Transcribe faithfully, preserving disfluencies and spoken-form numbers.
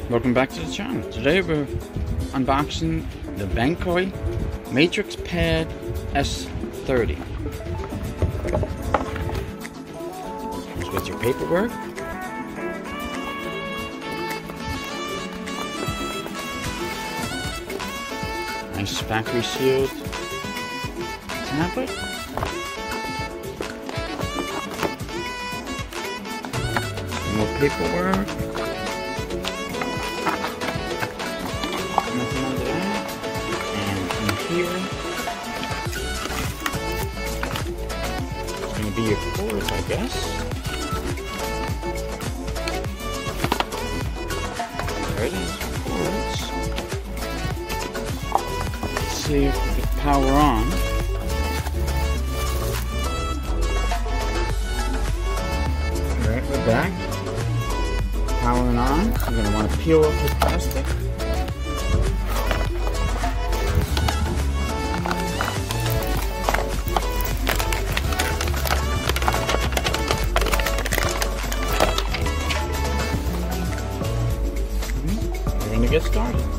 Welcome back to the channel. Today we're unboxing the VANKYO MatrixPad S thirty. Comes with your paperwork. Nice factory sealed tablet. More paperwork. Nothing under that. And in here, it's going to be your cords, I guess. There it is, cords. Let's see if we can power on. Alright, we're back. Powering on. You're going to want to peel off the plastic. We're going to get started.